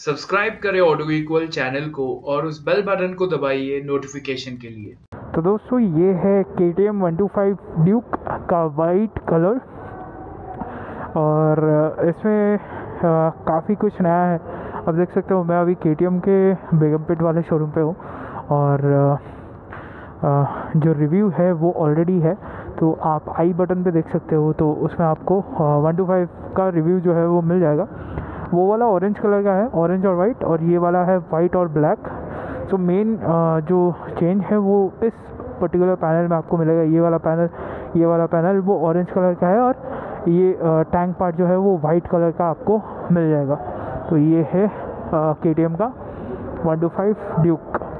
Subscribe करें audio equal channel को और उस बेल बटन को दबाइए नोटिफिकेशन के लिए। तो दोस्तों ये है KTM 125 ड्यूक का वाइट कलर और इसमें काफ़ी कुछ नया है। अब देख सकते हो मैं अभी KTM के बेगमपेट वाले शोरूम पे हूँ और जो रिव्यू है वो ऑलरेडी है, तो आप आई बटन पे देख सकते हो। तो उसमें आपको 125 का रिव्यू जो है वो मिल जाएगा। वो वाला ऑरेंज कलर का है, ऑरेंज और वाइट, और ये वाला है वाइट और ब्लैक। तो मेन जो चेंज है वो इस पर्टिकुलर पैनल में आपको मिलेगा। ये वाला पैनल वो ऑरेंज कलर का है और ये टैंक पार्ट जो है वो वाइट कलर का आपको मिल जाएगा। तो ये है KTM का 125 ड्यूक।